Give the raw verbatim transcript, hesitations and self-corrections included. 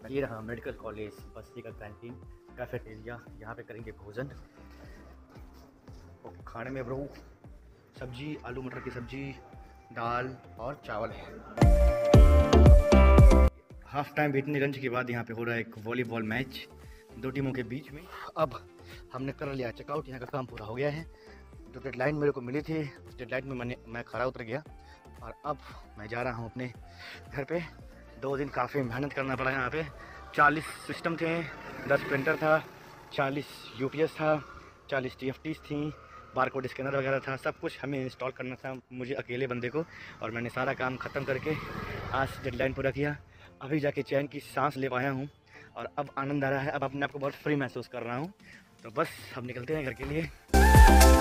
ये रहा medical college बस्ती का कैंटीन कैफेटेरिया। यहाँ पे करेंगे भोजन। और खाने में ब्रो सब्जी, आलू मटर की सब्जी, दाल और चावल है। हाफ टाइम बीतने के बाद यहाँ पे हो रहा है एक वॉलीबॉल मैच दो टीमों के बीच में। अब हमने कर लिया चेकआउट, यहाँ का काम पूरा हो गया है। जो डेडलाइन मेरे को मिली थी उस डेडलाइन में मैंने मैं खरा उतर गया और अब मैं जा रहा हूँ अपने घर पे। दो दिन काफ़ी मेहनत करना पड़ा। यहाँ पे चालीस सिस्टम थे, दस प्रिंटर था, चालीस यूपीएस था, चालीस टीएफटीज थी, बारकोड स्कैनर वगैरह था। सब कुछ हमें इंस्टॉल करना था मुझे अकेले बंदे को, और मैंने सारा काम ख़त्म करके आज डेडलाइन पूरा किया। अभी जाके चैन की सांस ले पाया हूँ और अब आनंद आ रहा है। अब अपने आप को बहुत फ्री महसूस कर रहा हूँ। तो बस अब निकलते हैं घर के लिए।